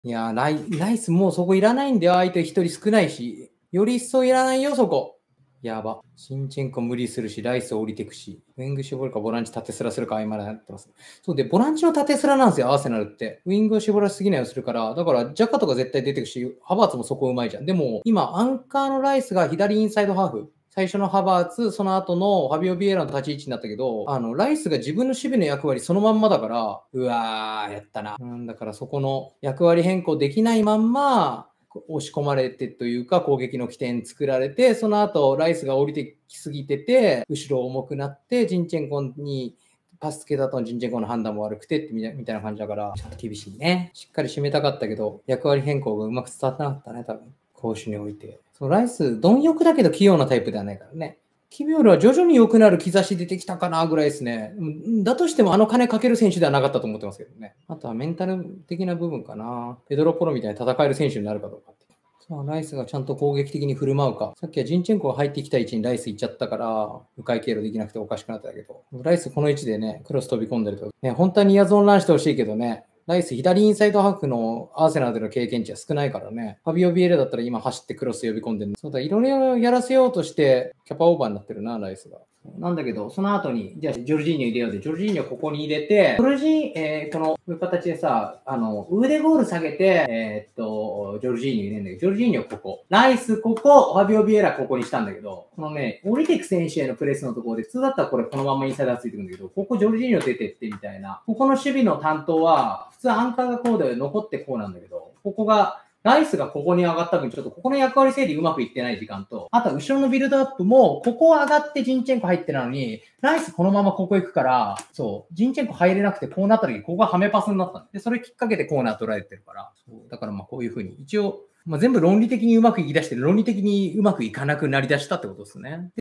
いやー、ライスもうそこいらないんだよ。相手一人少ないし。より一層いらないよ、そこ。やば。シンチェンコ無理するし、ライス降りてくし。ウィング絞るか、ボランチ縦スラするか、今やってます。そうで、ボランチの縦スラなんですよ、アーセナルって。ウィングを絞らしすぎないようにするから、だから、ジャカとか絶対出てくし、ハバーツもそこうまいじゃん。でも、今、アンカーのライスが左インサイドハーフ。最初のハバーツ、その後のファビオ・ビエラの立ち位置になったけど、ライスが自分の守備の役割そのまんまだから、うわー、やったな。だからそこの役割変更できないまんま、押し込まれてというか攻撃の起点作られて、その後ライスが降りてきすぎてて、後ろ重くなって、ジンチェンコにパスつけた後のジンチェンコの判断も悪くてみたいな感じだから、ちょっと厳しいね。しっかり締めたかったけど、役割変更がうまく伝わってなかったね、多分。攻守において。ライス、貪欲だけど器用なタイプではないからね。キビオルは徐々に良くなる兆し出てきたかなぐらいですね。だとしても金かける選手ではなかったと思ってますけどね。あとはメンタル的な部分かな。ペドロポロみたいに戦える選手になるかどうかって。ライスがちゃんと攻撃的に振る舞うか。さっきはジンチェンコが入ってきた位置にライス行っちゃったから、迂回経路できなくておかしくなったけど。ライスこの位置でね、クロス飛び込んでると。ね、本当はニアゾーンランしてほしいけどね。ライス左インサイドハーフのアーセナルでの経験値は少ないからね。ファビオ・ビエルだったら今走ってクロス呼び込んでる。そうだ、いろいろやらせようとしてキャパオーバーになってるな、ライスが。なんだけど、その後に、じゃあ、ジョルジーニョ入れようで、ジョルジーニョここに入れて、この形でさ、腕ゴール下げて、ジョルジーニョ入れるんだけど、ジョルジーニョここ、ライスここ、ファビオ・ビエラここにしたんだけど、このね、降りてく選手へのプレスのところで、普通だったらこれこのままインサイダーついてくるんだけど、ここジョルジーニョ出てってみたいな、ここの守備の担当は、普通アンカーがこうで残ってこうなんだけど、ここが、ライスがここに上がった分、ちょっとここの役割整理うまくいってない時間と、あとは後ろのビルドアップも、ここ上がってジンチェンコ入ってるのに、ライスこのままここ行くから、そう、ジンチェンコ入れなくてこうなった時、ここがハメパスになったんで、それきっかけでコーナー取られてるから、そうだからまあこういう風に、一応、全部論理的にうまくいき出して、論理的にうまくいかなくなりだしたってことですね。